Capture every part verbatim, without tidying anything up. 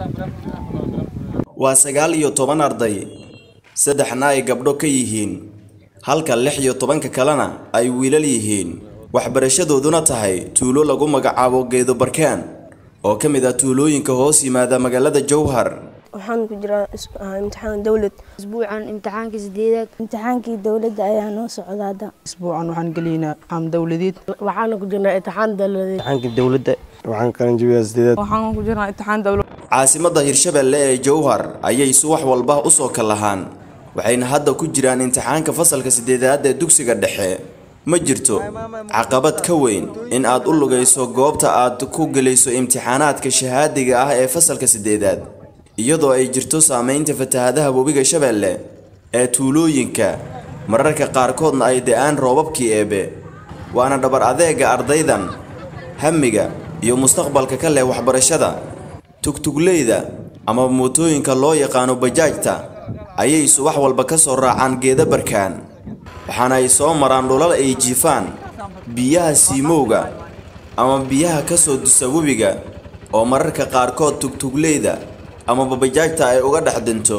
waa sagaal iyo toban arday saddexna ay gabdho ka yihiin halka lix iyo tobanka kalena ay wiilal yihiin waxbarashadooduna tahay tuulo lagu magacaabo Geedo Barkaan oo ka mid ah tuulooyinka hoos yimaada magaalada Jowhar waxaan ku jiraa imtixaan dawlad isbuucan imtixaanka sideedaad imtixaankii dawladda ayaa noo socdaada isbuucan waxaan galeynaa am dawladeed waxaan ku jirnaa imtixaan dawladeed imtixaankii dawladda waxaan qaran jabiyaa sideedaad waxaan ku jirnaa imtixaan dawlad caasimada Hirshabelle ee Jowhar ayay subax walba u soo kalahaan waxayna hadda ku jiraan imtixaanka fasalka sideedaad ee dugsiga dhexe ma jirto caqabad ka weyn in aad u lugayso goobta aad ku galayso imtixaanaadka shahaadiga ah ee fasalka sideedaad iyadoo ay jirto saameynta fatahaadaha webiga Shabeelle ee tuulooyinka mararka qaarkoodna ay da'aan roobabkii eebe waana dhabar adeega ardaydan hamiga iyo mustaqbalka ka leh waxbarashada tugtugleyda ama mootooyinka loo yaqaano bajaajta ayay subax walba ka soo raacaan Geedo Barkaan waxaana ay soo maraan dhulal ay jiifaan biyaha siimowga ama biyaha ka soo dusa webiga oo mararka qaarkood tugtugleyda ama babajaajta ay uga dhex dinto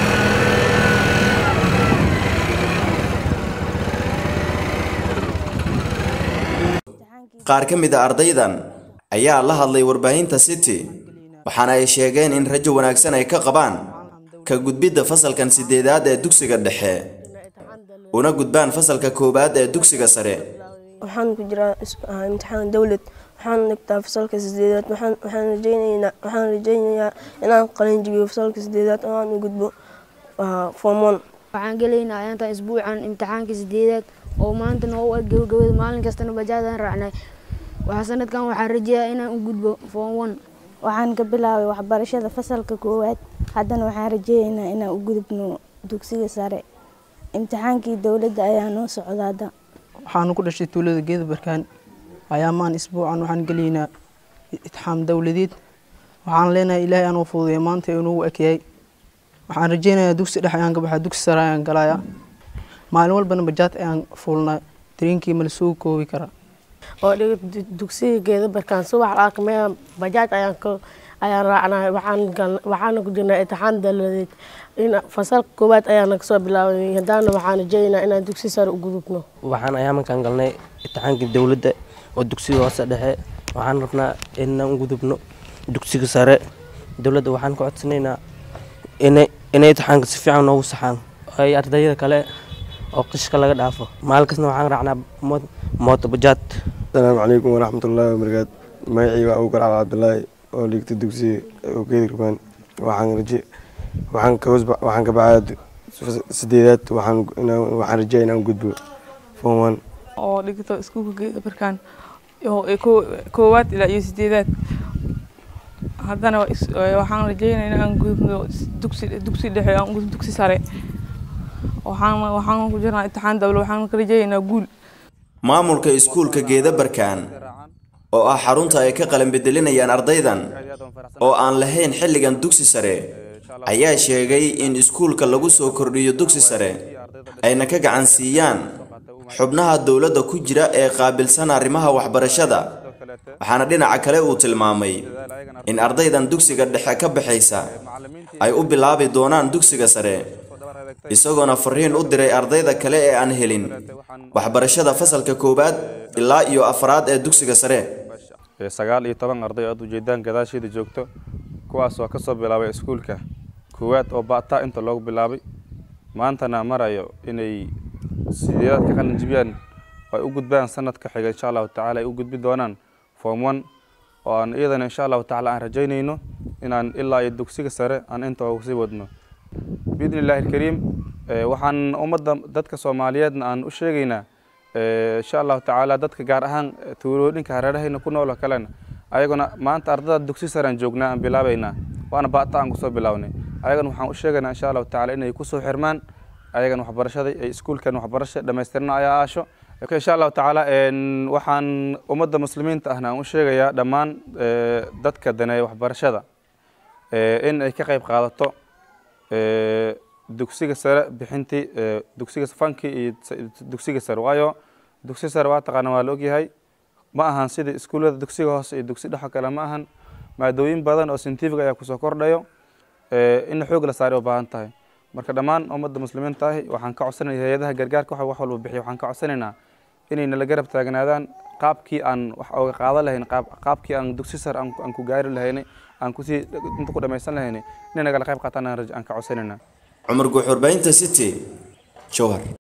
qaar ka mid ah ardaydan ayaa la hadlay warbaahinta City waxaana ay sheegeen in rajo wanaagsan ay ka qabaan ka gudbidda fasalkan sideedaad ee dugsiga dhexe una gudbaan fasalka koobaad ee dugsiga sare waxaan ku jiraa imtixaan dawlad waxaan dhigtaa fasalka sideedaad waxaan waxaan rajaynayaa waxaan rajaynayaa inaan qalin jabiyo fasalka sideedaad oo aan u gudbo form one waxaan galeynaa inta isbuucan imtixaanka sideedaad oo maanta noo wad gabagabada maalin kasta bajaadaan raacnay waxa sanadkan waxaan rajayaa inaan u gudbo form one waxaan ka bilaabay waxbarashada fasalka koowaad haddana waxaan rajaynayaa inaan u gudubno dugsiga sare imtixaankii dawladda ayaa noo socdaada waxaan ku dhashay tuulada Geedo Barkaan ayaa maan isbuucan waxaan galeynaa imtixaan dawladeed waxaan leenahay Ilaahay aan u fududeeyo maanta inuu ekayay waxaan rajaynayaa dugsi dhexe aan ka baxay dugsi sare aan galaya maalin walbana bajaad aan fuulnaa dareenkii ma la soo koobi kara oo dugsiga Geedo Barkaan subax arkay bajaad ayaan ka ayaan raacnaa waxaan waxaan ku jirnaa imtixaan dawladeed in fasalka koobaad ayaan ka soo bilaabay hadana waxaan rajaynayaa inaan dugsi sare u gudubno waxaan ayaamankan galnay imtixaankii dawladda oo dugsiga hoose dhexe waxaan rabnaa inaan u gudubno dugsiga sare dawladda waxaan ka codsanaynaa inay inay imtixaanka si fiican noogu saxaan ay ardayda kale oo qishka laga dhaafo maalkasna waxaan raacnaa mooto bajaad assalaamu calaykum waraxmatullaahi wabarakaatu magacayga waa Abuukar Cali Cabdullaahi oo ligta dugsiga oo Geedo Barkaan waxaan raje waxaan ka waxaan ka baxay sideedaad waxaan waxaan rajaynaa inaan gudbo form one oo dhigto iskuulka Geedo Barkaan oo koowaad ilaa iyo sideedaad haddana waxaan rajaynayaa inaan gudubno dugsi dugsi dhexe aan gudubno dugsi sare waxaan waxaan ku jirnaa imtixaan dawlad waxaan ka rajaynayaa guul maamulka iskuulka Geedo Barkaan oo ah xarunta ay ka qalin bedelinayaan ardaydan oo aan lahayn xilligan dugsi sare ayaa sheegay in iskuulka lagu soo kordhiyo dugsi sare ayna ka gacan siiyaan xubnaha dawladda ku jira ee qaabilsan arrimaha waxbarashada waxaana dhinaca kale uu tilmaamay in ardaydan dugsiga dhexe ka baxaysa ay u bilaabi doonaan dugsiga sare isagoona fariin u diray ardayda kale ee aan helin waxbarashada fasalka koobaad ilaa iyo afraad ee dugsiga sare sagaal iyo toban arday oo ujeedaan gadaasheeda joogto kuwaas oo ka soo bilaabay iskuulka koowaad oo baata inta loogu bilaabay maantana marayo inay sideedaad ka qalin jabiyaan ay u gudbaan sanadka xiga insha Allah taala ay u gudbi doonaan form one oo aan iyadana insha Allah taala aan rajaynayno inaan ilaa iyo dugsiga sare aan inta ugu sii wadno باذن الله الكريم waxaan umada dadka Soomaaliyeedna aan u sheegaynaa insha Allah taala dadka gaar ahaan tuulooyinka hareerahayna ku nool kalena ayaguna maanta ardada dugsi sare aan joognaa aan bilaabayna waana baata aan ku soo bilawnay ayagana waxaan u sheegaynaa insha Allah taala inay ku soo xirmaan ayagana waxbarashada ay iskuulkan waxbarasho dhameystirna ayaa aasho insha Allah taala waxaan umada muslimiinta ahna aan u sheegayaa dhamaan dadka danay waxbarashada in ay ka qayb qaadato dugsiga sare bixintii dugsiga fanki iyo dugsiga sare waayo dugsiga sare waa taqaan waa la ogyahay ma ahan sida iskuulada dugsiga hoose iyo dugsi dhexe kale ma ahan maadooyin badan oo scientific ayaa kusoo kordhayo in xoog la saaro u baahan tahay marka dhammaan ummadda muslimiinta ah waxaan ka codsanayaa hay'adaha gargaarka waxa wax walba bixiyo waxaan ka codsanaynaa inay nala garab taagnaadaan qaabkii aan wax uga qaadan lahayn qaabkii aan dugsi sare aan ku gaari lahayn aan ku sii inta ku dhamaysan lahayn inay nagala qayb qaataan aan ka codsanaynaa Cumar Guux, warbaahinta City, Jowhar.